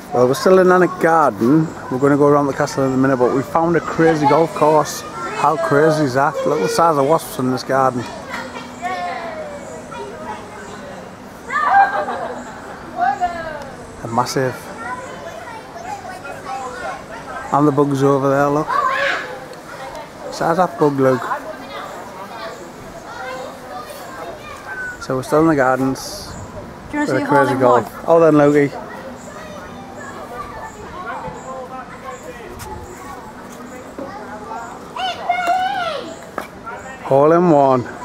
Well, we're still in a garden. We're going to go around the castle in a minute, but we found a crazy golf course. How crazy is that? Look at the size of wasps in this garden. They're massive. And the bugs over there, look. Size that bug, look. So we're still in the gardens. Do you want to see a crazy golf? one? Oh, then, Logie. Hole in one.